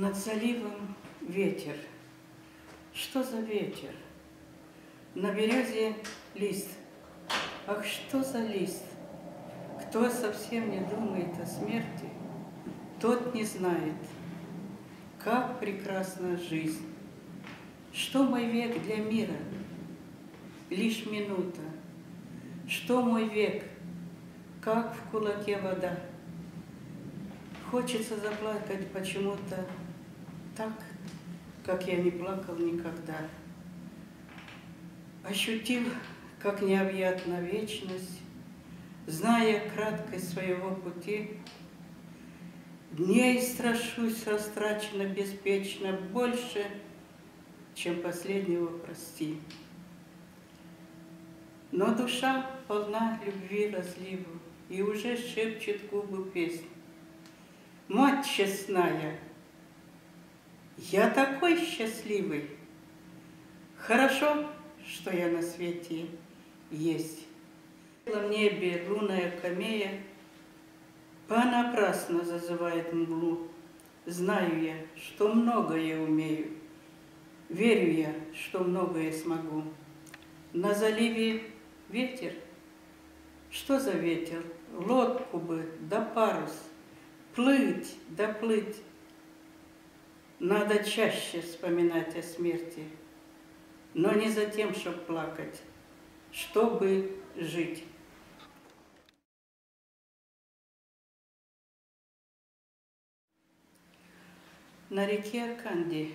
Над заливом ветер. Что за ветер? На березе лист. Ах, что за лист? Кто совсем не думает о смерти, тот не знает, как прекрасна жизнь. Что мой век для мира? Лишь минута. Что мой век? Как в кулаке вода. Хочется заплакать почему-то так, как я не плакал никогда. Ощутив, как необъятна вечность, зная краткость своего пути, дней страшусь растрачено беспечно больше, чем последнего прости. Но душа полна любви разливу, и уже шепчет губы песнь. Мать честная, я такой счастливый. Хорошо, что я на свете есть. В небе лунная камея понапрасно зазывает мглу. Знаю я, что многое умею. Верю я, что многое смогу. На заливе ветер. Что за ветер? Лодку бы, да парус. Плыть, да плыть. Надо чаще вспоминать о смерти, но не за тем, чтобы плакать, чтобы жить. На реке Канди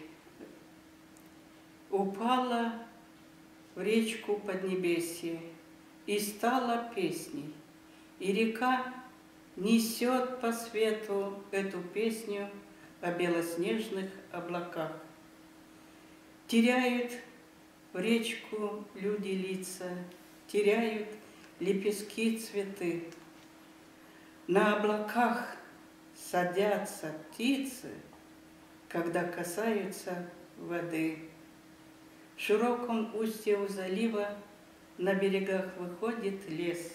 упала в речку Поднебесье и стала песней, и река несет по свету эту песню о белоснежных облаках. Теряют в речку люди лица, теряют лепестки цветы. На облаках садятся птицы, когда касаются воды. В широком устье у залива на берегах выходит лес.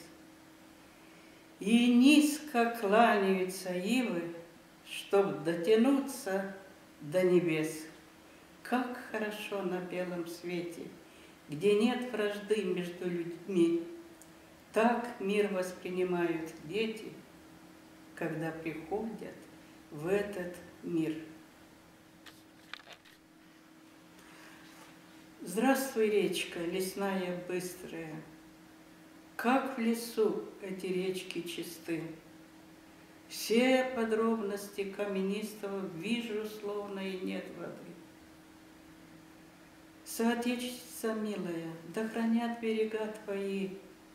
И низко кланяются ивы, чтоб дотянуться до небес. Как хорошо на белом свете, где нет вражды между людьми. Так мир воспринимают дети, когда приходят в этот мир. Здравствуй, речка, лесная быстрая. Как в лесу эти речки чисты. Все подробности каменистого вижу, словно и нет воды. Соотечественница милая, да хранят берега твои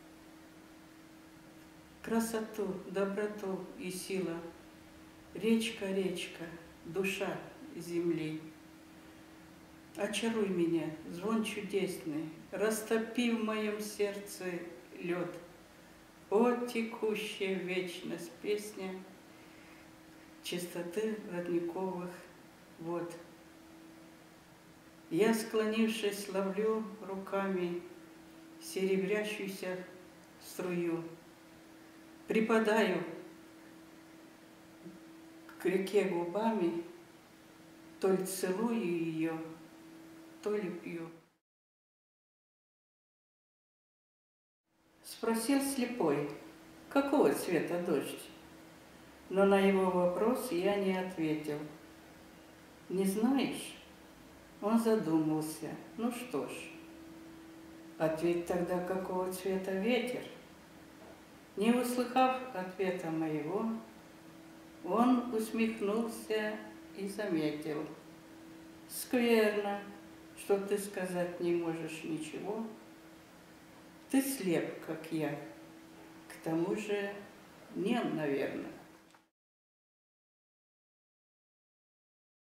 красоту, доброту и сила. Речка, речка, душа земли. Очаруй меня, звон чудесный, растопи в моем сердце лед. О, текущая вечность песня чистоты родниковых вод. Я, склонившись, ловлю руками серебрящуюся струю, припадаю к реке губами, то ли целую ее, то ли пью. Спросил слепой, какого цвета дождь? Но на его вопрос я не ответил. Не знаешь? Он задумался. Ну что ж, ответь тогда, какого цвета ветер? Не услыхав ответа моего, он усмехнулся и заметил. Скверно, что ты сказать не можешь ничего. Ты слеп, как я, к тому же нем, наверное.